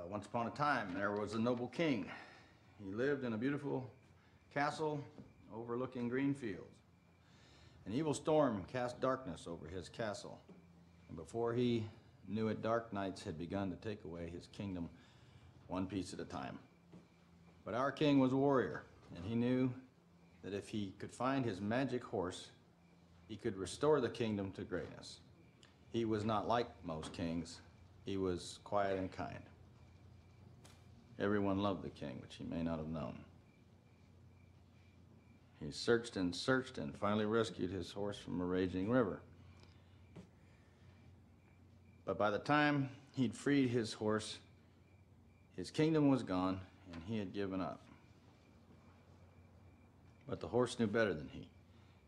Once upon a time, there was a noble king. He lived in a beautiful castle overlooking green fields. An evil storm cast darkness over his castle, and before he knew it, dark nights had begun to take away his kingdom one piece at a time. But our king was a warrior, and he knew that if he could find his magic horse, he could restore the kingdom to greatness. He was not like most kings. He was quiet and kind. Everyone loved the king, which he may not have known. He searched and finally rescued his horse from a raging river. But by the time he'd freed his horse, his kingdom was gone and he had given up. But the horse knew better than he.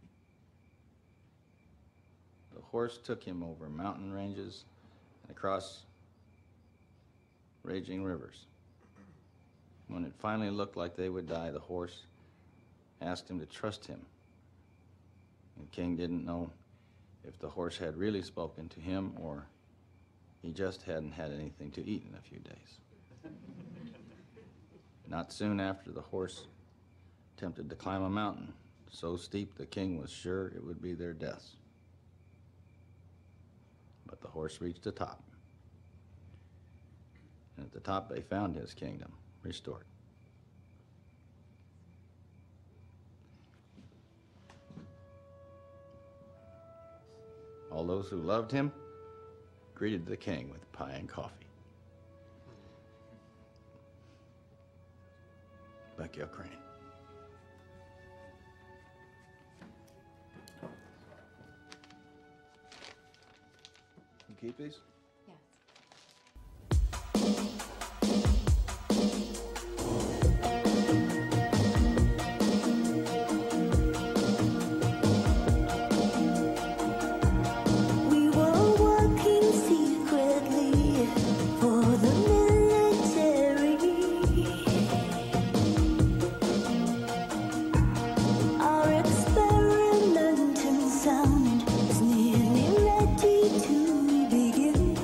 The horse took him over mountain ranges and across raging rivers. When it finally looked like they would die, the horse asked him to trust him. And King didn't know if the horse had really spoken to him or he just hadn't had anything to eat in a few days. Not soon after, the horse attempted to climb a mountain so steep the king was sure it would be their deaths. But the horse reached the top. And at the top they found his kingdom restored. All those who loved him greeted the king with pie and coffee. Becky O'Crane. You keep these? Yes. We were working secretly for the military. Our experiment in sound is nearly ready to begin.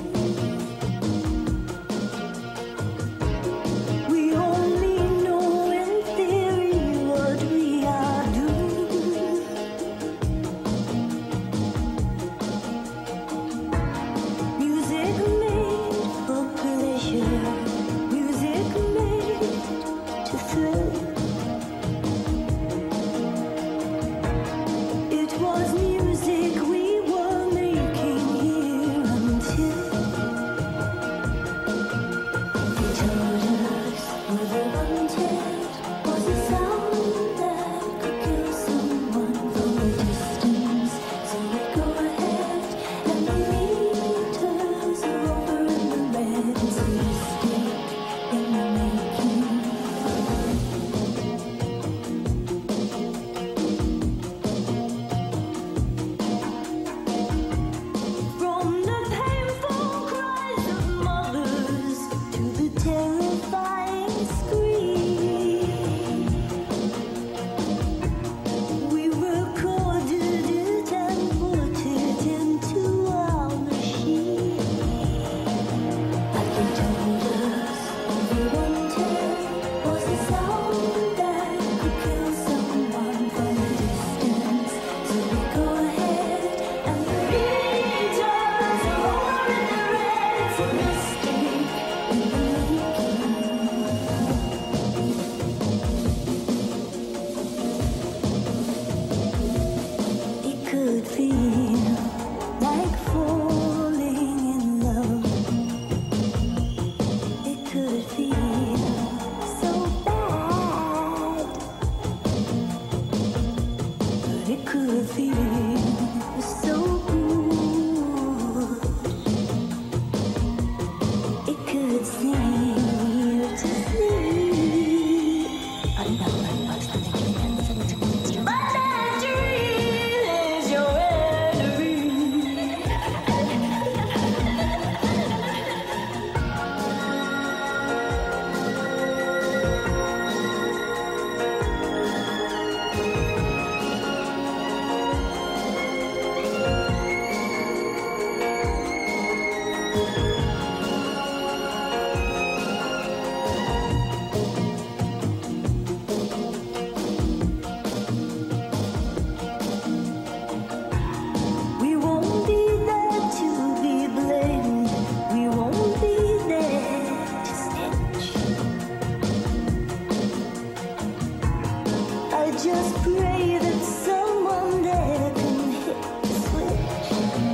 just pray that someone there can hit the switch.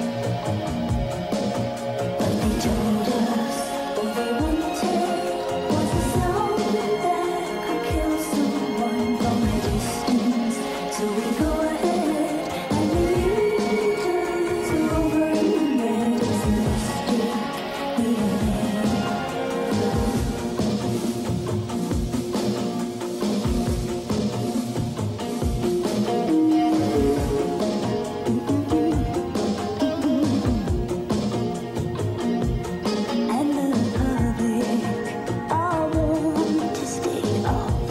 But they told us all they wanted was a sound that could kill someone from a distance. So we go ahead and lead us over and red as a mistake we made. And the public all want to stay off.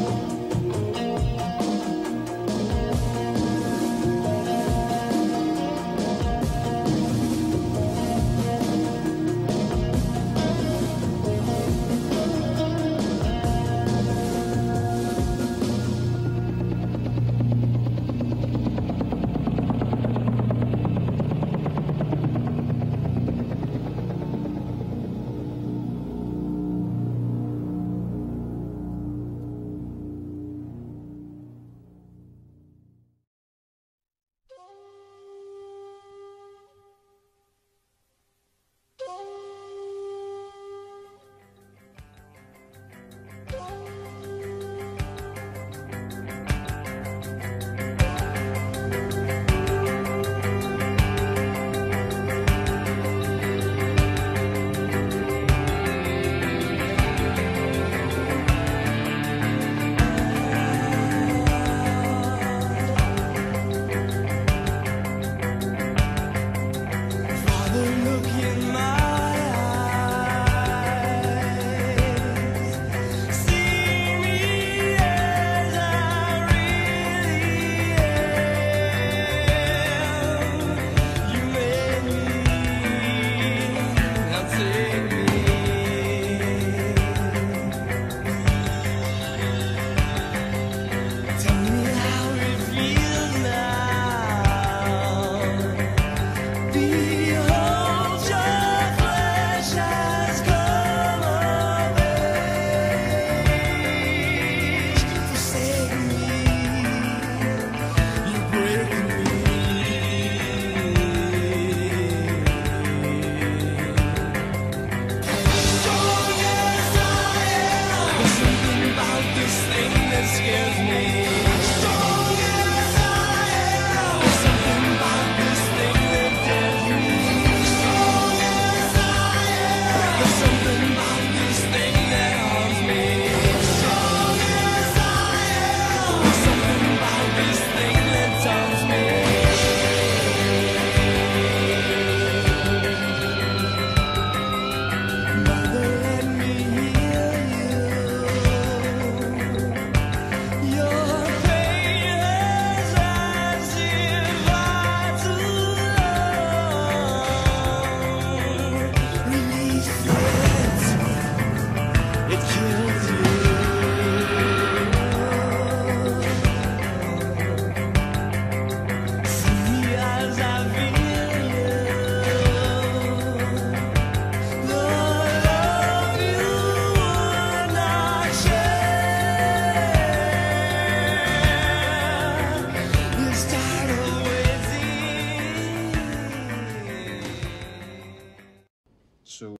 So,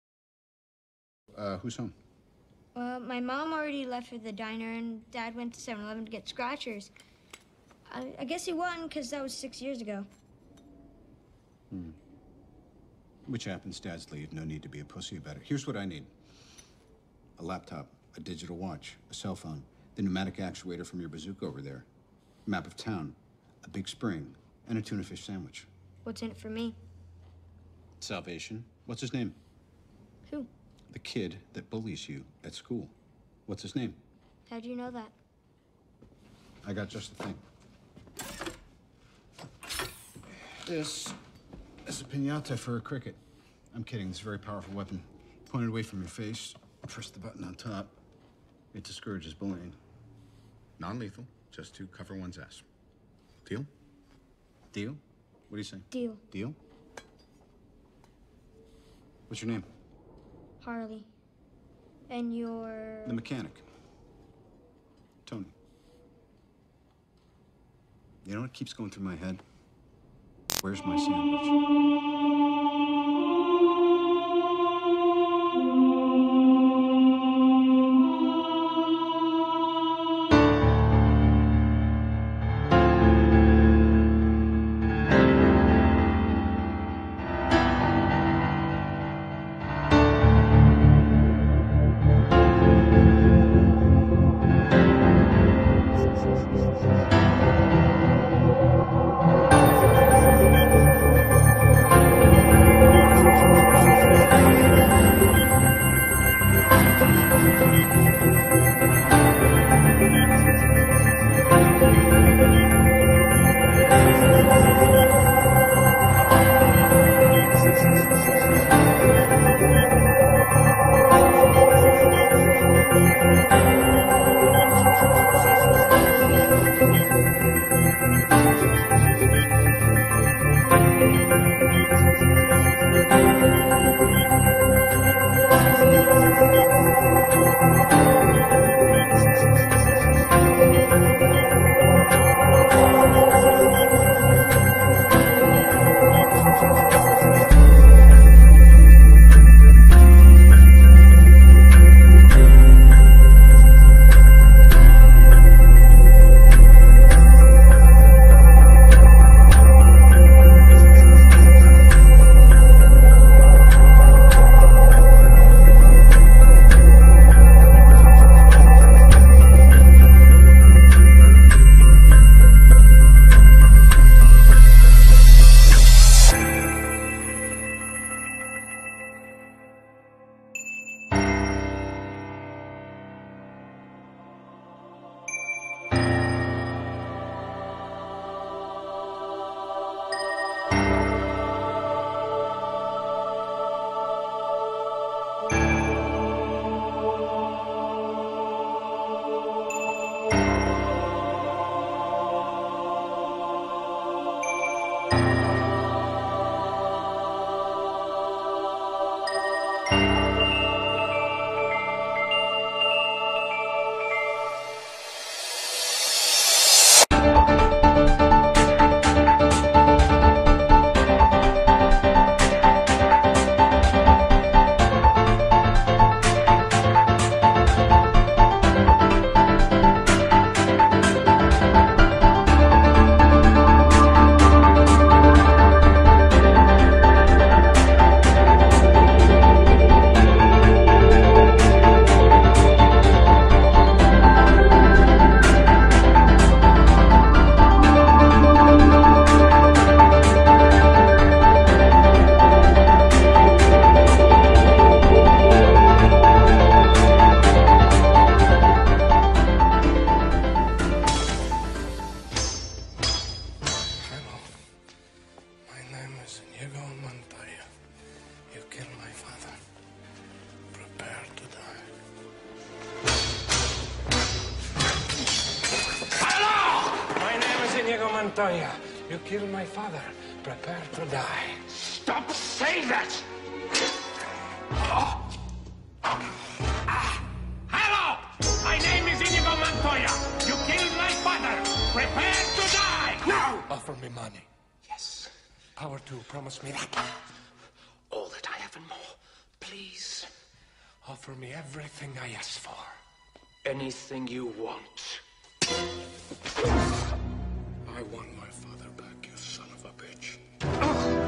who's home? My mom already left for the diner, and Dad went to 7-Eleven to get scratchers. I guess he won, because that was 6 years ago. Which happens, dads leave. No need to be a pussy about it. Here's what I need. A laptop, a digital watch, a cell phone, the pneumatic actuator from your bazooka over there, a map of town, a big spring, and a tuna fish sandwich. What's in it for me? Salvation. What's his name? Who? The kid that bullies you at school. What's his name? How do you know that? I got just the thing. This is a piñata for a cricket. I'm kidding. This is a very powerful weapon. Point it away from your face. Press the button on top. It discourages bullying. Non-lethal, just to cover one's ass. Deal? Deal? What do you say? Deal. Deal? What's your name? Harley. And you're... The mechanic. Tony. You know what keeps going through my head? Where's my sandwich? Montoya, you killed my father. Prepare to die. Stop saying that! Hello! My name is Inigo Montoya. You killed my father. Prepare to die! No! Offer me money. Yes. Power to promise me that. All that I have and more. Please. Offer me everything I ask for. Anything you want. I want my father back, you son of a bitch.